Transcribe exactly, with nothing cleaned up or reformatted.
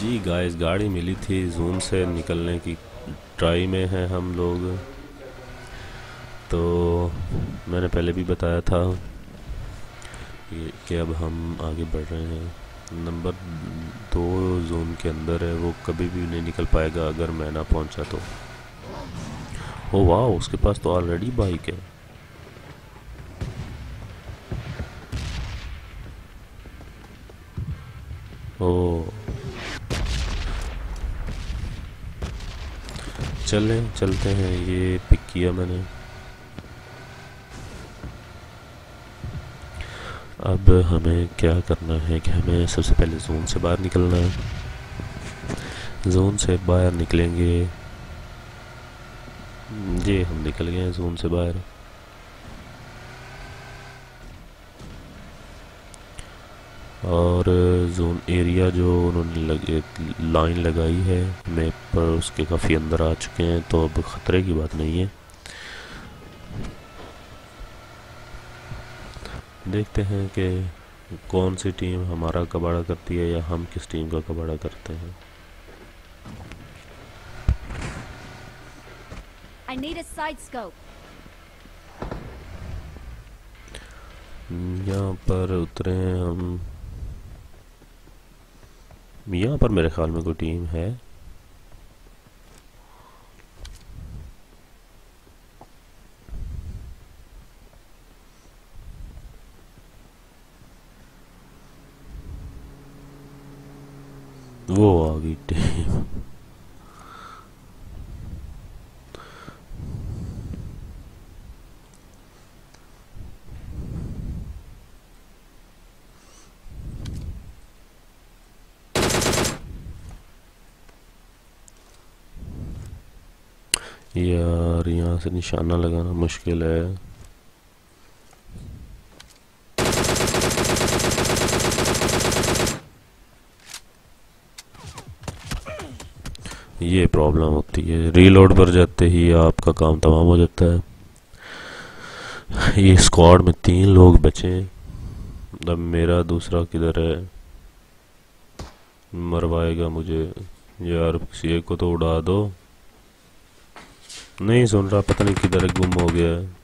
जी guys, गाड़ी मिली थी, zone से निकलने की ट्राई में हैं हम लोग। तो मैंने पहले भी बताया था कि, कि अब हम आगे बढ़ रहे हैं। नंबर दो जोन के अंदर है, वो कभी भी नहीं निकल पाएगा अगर मैं ना पहुंचा तो। ओ वाह, उसके पास तो ऑलरेडी बाइक है। ओ चलें चलते हैं, ये पिक किया मैंने। अब हमें क्या करना है कि हमें सबसे पहले जोन से बाहर निकलना है। जोन से बाहर निकलेंगे। ये हम निकल गए हैं जोन से बाहर। और जोन एरिया जो उन्होंने लगे लाइन लगाई है मैप पर, उसके काफ़ी अंदर आ चुके हैं, तो अब ख़तरे की बात नहीं है। देखते हैं कि कौन सी टीम हमारा कबाड़ा करती है या हम किस टीम का कबाड़ा करते हैं। I need a side scope. यहाँ पर उतरे हैं हम। यहाँ पर मेरे ख्याल में कोई टीम है। वो आ गई टीम। यार यहाँ से निशाना लगाना मुश्किल है। ये प्रॉब्लम होती है, रीलोड पर जाते ही आपका काम तमाम हो जाता है। ये स्क्वाड में तीन लोग बचे हैं। अब मेरा दूसरा किधर है? मरवाएगा मुझे। यार किसी एक को तो उड़ा दो। नहीं सुन रहा, पता नहीं किधर गुम हो गया है।